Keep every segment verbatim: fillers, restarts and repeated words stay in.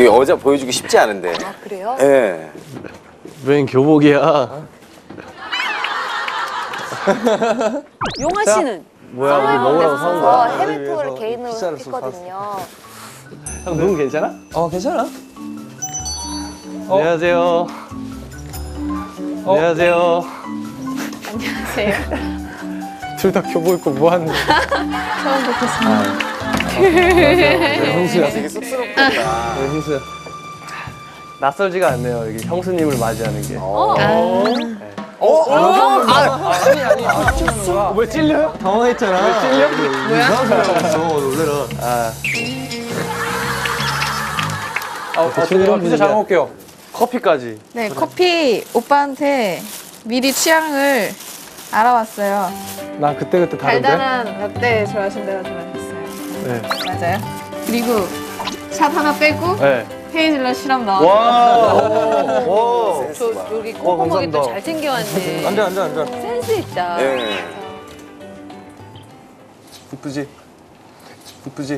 여자 보여주기 쉽지 않은데. 아, 그래요? 예. 네. 웬 교복이야. 용아 씨는? 뭐야, 우리 먹으라고 사온 저 거야? 해외 투어를 개인으로 했거든요. 형, 눈 괜찮아? 어, 괜찮아. 어? 안녕하세요. 어? 안녕하세요. 안녕하세요. 둘 다 교복 입고 뭐 하는 거야? 처음 뵙겠습니다. 네, 형수야. 되게 쑥스럽겠다. 네, 형수야. 낯설지가 않네요, 여기 형수님을 맞이하는 게. 어. 어? 어? 아, 아니, 아니. 아, 왜 찔려요? 당황했잖아. 왜 찔려? 뭐야? 이상한 사람이었어, 놀래라. 아. 아, 아 제가 피자 잘 먹을게요. 커피까지. 네, 커피 오빠한테 미리 취향을 알아왔어요. 난 그때 그때 다른데. 달달한 라떼 좋아하신다고 들었어요. 네. 맞아요. 그리고 샷 하나 빼고 네. 헤이즐넛 시럽 넣어. 와. 와. 저 여기 꼼꼼하게 또 잘 챙겨왔네. 앉아, 앉아, 앉아. 센스 있다. 예. 이쁘지? 이쁘지?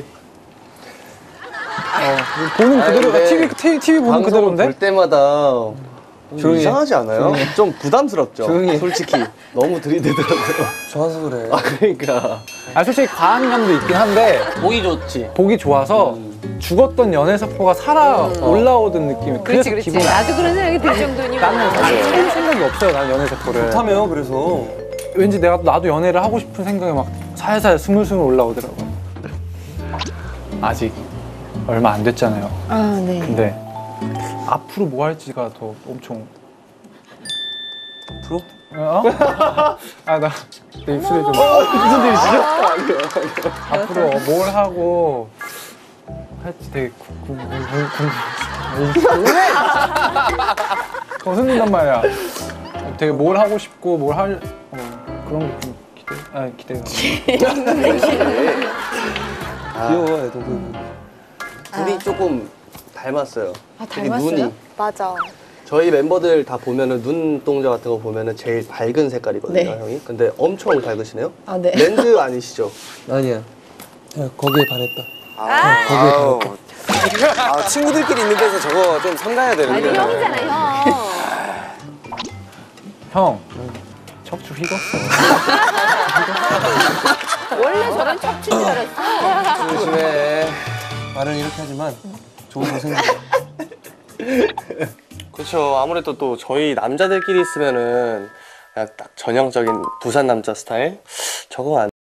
어, 보는 아니, 그대로가 근데 티비, 티비, 티비 보는 방송을 그대로인데? 볼 때마다 좀 이상하지 않아요? 조용히 좀 부담스럽죠? 조용히 솔직히 너무 들이대더라고요. 좋아서 그래. 아 그러니까 아, 솔직히 과한 감도 있긴 한데 보기 좋지. 보기 좋아서 음. 죽었던 연애세포가 살아 올라오던 느낌이. 그렇지, 그래서 그렇지. 기분이 나도 그런 생각이 들 정도니. 나는 살 생각이 없어요, 난 연애세포를. 좋다며요, 그래서. 왠지 내가 나도 연애를 하고 싶은 생각이 막 살살 스물스물 올라오더라고. 아직 얼마 안 됐잖아요. 아, 네. 근데 앞으로 뭐 할지가 더 엄청. 앞으로? 어? 아, 나 내 입술에 좀. 무슨 일이시죠? 앞으로 뭘 하고 할지 되게 궁금해. 웃는단 말이야. 되게 뭘 하고 싶고 뭘 할 어, 그런 게 좀 기대. 아 기대가. 귀여워, 애들. 둘이 조금 닮았어요. 아, 특히 닮았어요? 눈이. 맞아. 저희 멤버들 다 보면은 눈동자 같은 거 보면은 제일 밝은 색깔이거든요, 네. 형이. 근데 엄청 밝으시네요. 아, 네. 렌즈 아니시죠? 아니야. 야, 거기에 반했다. 아, 아우. 아, 친구들끼리 있는 데서 저거 좀 삼가야 아니, 되는데. 형이잖아, 형. 형, 척추 휘었어. 원래 저런 척추인 줄 알았어. 조심해. 말은 이렇게 하지만 좋은 동생이야. 그렇죠. 아무래도 또 저희 남자들끼리 있으면은 그냥 딱 전형적인 부산 남자 스타일? 저거 안